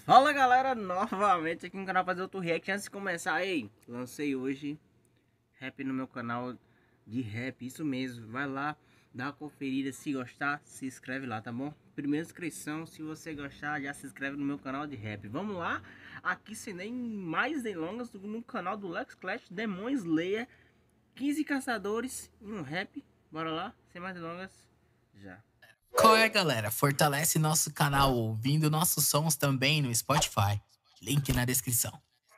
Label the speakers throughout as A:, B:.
A: Fala galera, novamente aqui no canal fazer outro react. Antes de começar, lancei hoje rap no meu canal de rap, isso mesmo. Vai lá, dá uma conferida, se gostar, se inscreve lá, tá bom? Primeira inscrição, se você gostar, já se inscreve no meu canal de rap. Vamos lá, aqui sem nem mais delongas, no canal do Lex Clash, Demon Slayer, 15 caçadores e um rap. Bora lá, sem mais delongas, já.
B: Qual é, galera? Fortalece nosso canal ouvindo nossos sons também no Spotify. Link na descrição.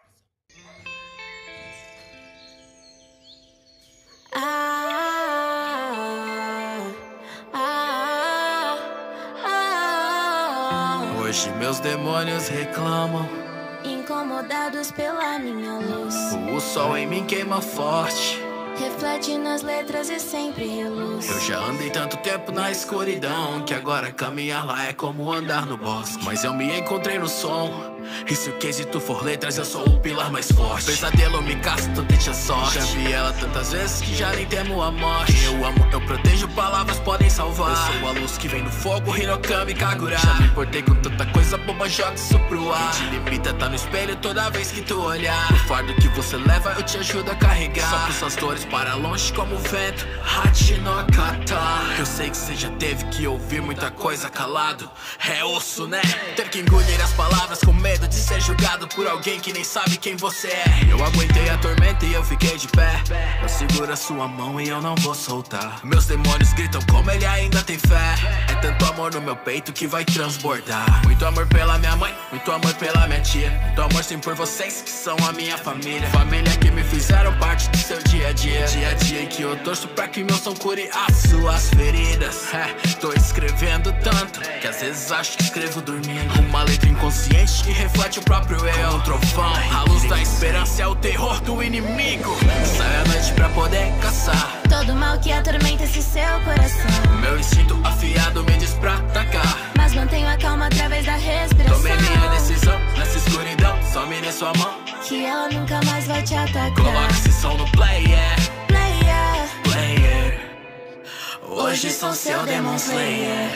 B: Hoje meus demônios reclamam,
C: incomodados pela minha luz.
B: O sol em mim queima forte,
C: reflete nas letras e sempre reluz.
B: Eu já andei tanto tempo na escuridão que agora caminhar lá é como andar no bosque. Mas eu me encontrei no som, e se o quesito for letras eu sou o pilar mais forte. Pesadelo me casto, deixa sorte. Já vi ela tantas vezes que já nem temo a morte. Quem eu amo, eu protejo, palavras podem salvar. Eu sou a luz que vem do fogo, Hinokami Kagura. Já me importei com tanta coisa boba, joga isso pro ar. Quem te limita tá no espelho toda vez que tu olhar. O fardo que você leva eu te ajudo a carregar. Só suas dores para longe como o vento, Hachinokata. Eu sei que você já teve que ouvir muita coisa calado. É osso, né? Ter que engolir as palavras com medo de ser julgado por alguém que nem sabe quem você é. Eu aguentei a tormenta e eu fiquei de pé. Eu seguro a sua mão e eu não vou soltar. Meus demônios gritam como ele ainda tem fé. É tanto amor no meu peito que vai transbordar. Muito amor pela minha mãe, muito amor pela minha tia. Muito amor sim por vocês que são a minha família. Família que me fizeram parte do seu dia a dia. Dia a dia em que eu torço pra que meu som cure as suas feridas. Tô escrevendo tanto que às vezes acho que escrevo dormindo. Uma letra inconsciente que reflete o próprio eu. Como um trovão, a luz da esperança é o terror do inimigo. Sai à noite pra poder caçar
C: todo mal que atormenta esse seu coração.
B: Meu instinto afiado me diz pra atacar,
C: mas mantenho a calma através da respiração.
B: Tomei minha decisão nessa escuridão, só me dê sua mão
C: que ela nunca mais vai te atacar.
B: Coloca esse som no player,
C: player,
B: player. Hoje sou seu Demon Slayer.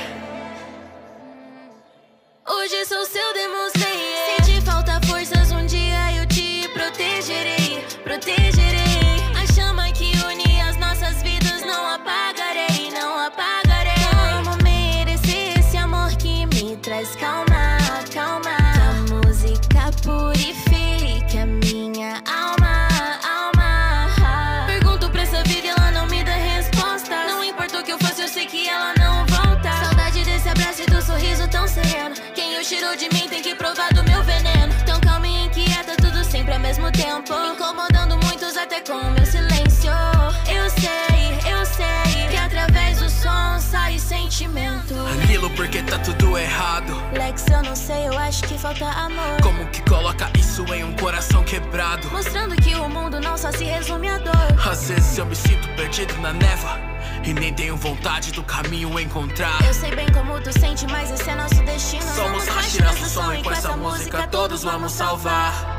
C: Hoje sou seu Demon Slayer. Se te falta forças, um dia eu te protegerei, protegerei. A chama que une as nossas vidas não apagarei, não apagarei. Como merecer esse amor que me traz calma, calma. Que a música purifique a minha alma, alma. Pergunto pra essa vida e ela não me dá resposta. Não importa o que eu faço, eu sei que ela não volta. Saudade desse abraço e do sorriso tão sereno. Quem o tirou de mim tem que provar do meu veneno. Tão calma e inquieta, tudo sempre ao mesmo tempo, incomodando muitos até com o meu silêncio. Eu sei que através do som sai sentimento.
B: Aquilo porque tá tudo errado.
C: Lex, eu não sei, eu acho que falta amor.
B: Como que coloca isso em um coração quebrado?
C: Mostrando que o mundo não só se resume a dor.
B: Às vezes eu me sinto perdido na névoa e nem tenho vontade do caminho encontrar.
C: Eu sei bem como tu sente, mas esse é nosso destino.
B: Somos Hashi, nosso som, e com essa música todos vamos salvar.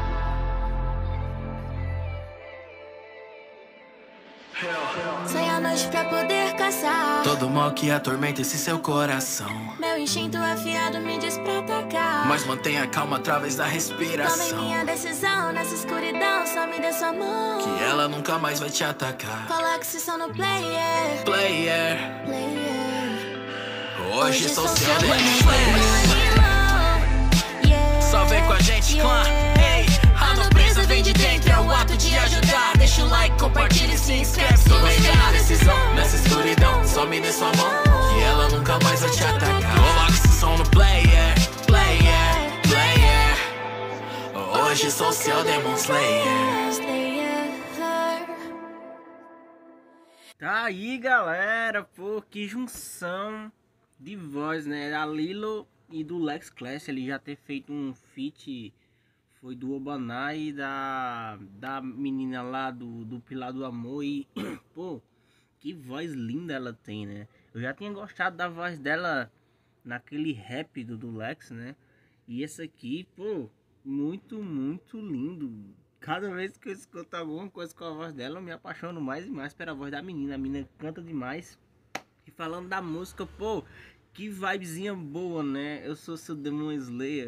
C: Sai à noite pra poder caçar
B: todo mal que atormenta esse seu coração.
C: Meu instinto afiado me diz pra atacar,
B: mas mantenha calma através da
C: tomei
B: respiração.
C: minha decisão nessa escuridão, só me dê sua mão
B: que ela nunca mais vai te atacar.
C: Coloque esse som no player,
B: player,
C: player.
B: Hoje sou seu Demon Slayer. Só vem com a gente, clã. Ei, a nobreza vem de dentro, é o ato de ajudar. Deixa o like, compartilha e se inscreve. Tomei minha decisão nessa escuridão, só me dê sua mão que ela nunca mais vai te atacar. Coloca esse som no player, player, player. Hoje sou seu Demon Slayer.
A: Tá aí, galera, pô, que junção de voz, né, da Lilo e do Lex Clash. Ele já ter feito um feat, foi do Obanai e da menina lá do Pilar do Amor. E, pô, que voz linda ela tem, né? Eu já tinha gostado da voz dela naquele rap do Lex, né? E esse aqui, pô, muito, muito lindo. Cada vez que eu escuto alguma coisa com a voz dela, eu me apaixono mais e mais pela voz da menina. A menina canta demais. E falando da música, pô, que vibezinha boa, né? Eu sou seu Demon Slayer.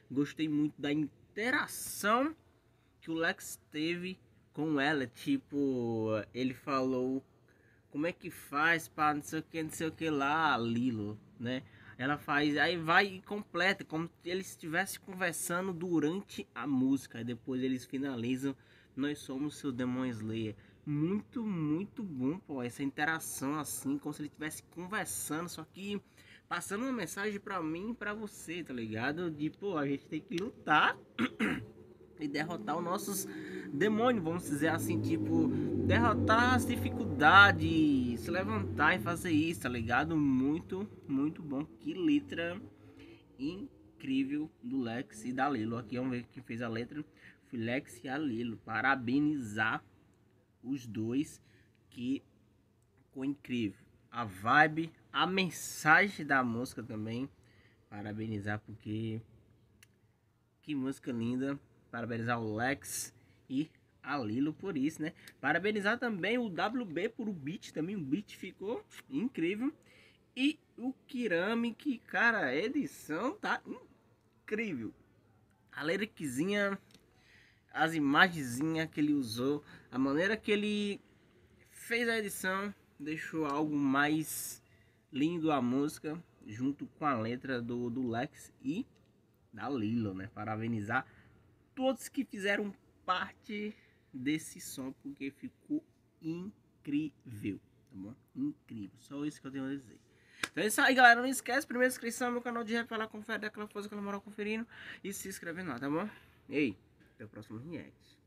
A: Gostei muito da interação que o Lex teve com ela. Tipo, ele falou como é que faz para não sei o que lá, Lilo, né? Ela faz, aí vai e completa, como se eles estivessem conversando durante a música. E depois eles finalizam, nós somos seu Demon Slayer. Muito, muito bom, pô, essa interação assim, como se ele estivesse conversando, só que passando uma mensagem pra mim e pra você, tá ligado? De, pô, a gente tem que lutar e derrotar os nossos demônios, vamos dizer assim, tipo, derrotar as dificuldades, se levantar e fazer isso, tá ligado? Muito, muito bom. Que letra incrível do Lex e da Lilo. Aqui vamos ver quem fez a letra. Foi Lex e a Lilo. Parabenizar os dois, que ficou incrível. A vibe, a mensagem da música também. Parabenizar, porque que música linda. Parabenizar o Lex e a Lilo por isso, né? Parabenizar também o WB por o beat também. O beat ficou incrível. E o Kirami, que, cara, a edição tá incrível. A lyriczinha, as imagenzinhas que ele usou, a maneira que ele fez a edição, deixou algo mais lindo a música, junto com a letra do Lex e da Lilo, né? Parabenizar todos que fizeram parte desse som, porque ficou incrível, tá bom? Incrível, só isso que eu tenho a dizer. Então é isso aí, galera, não esquece, primeira inscrição no meu canal de rap, lá, confere, aquela coisa, aquela moral conferindo e se inscrevendo lá, tá bom? Ei, até o próximo react.